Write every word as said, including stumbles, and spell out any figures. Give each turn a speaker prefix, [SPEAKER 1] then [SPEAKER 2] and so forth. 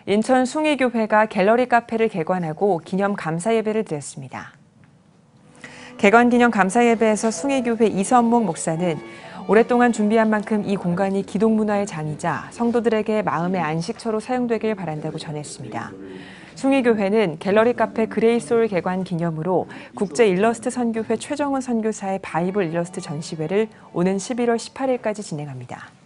[SPEAKER 1] 인천 숭의교회가 갤러리 카페를 개관하고 기념 감사 예배를 드렸습니다. 개관 기념 감사 예배에서 숭의교회 이선목 목사는 오랫동안 준비한 만큼 이 공간이 기독문화의 장이자 성도들에게 마음의 안식처로 사용되길 바란다고 전했습니다. 숭의교회는 갤러리 카페 그레이소울 개관 기념으로 국제 일러스트 선교회 최정훈 선교사의 바이블 일러스트 전시회를 오는 십일월 십팔일까지 진행합니다.